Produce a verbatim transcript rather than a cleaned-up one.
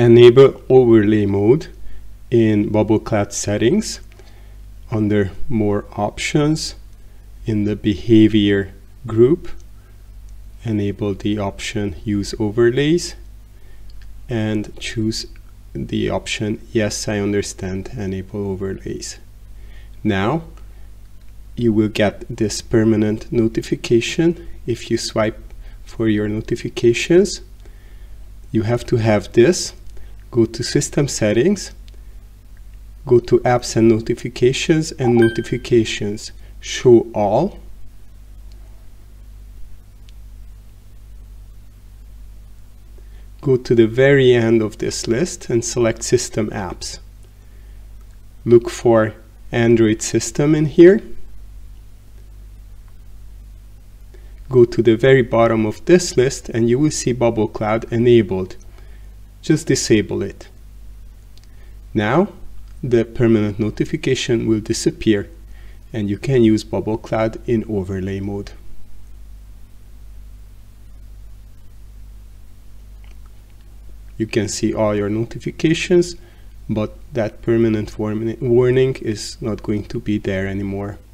enable overlay mode in Bubble Cloud settings under more options in the behavior group. Enable the option use overlays and choose the option yes, I understand, enable overlays. Now you will get this permanent notification. If you swipe for your notifications, you have to have this. Go to System Settings, go to Apps and Notifications, and Notifications, Show All. Go to the very end of this list and select System Apps. Look for Android System in here. Go to the very bottom of this list and you will see Bubble Cloud enabled. Just disable it. Now the permanent notification will disappear and you can use Bubble Cloud in overlay mode. You can see all your notifications, but that permanent warning is not going to be there anymore.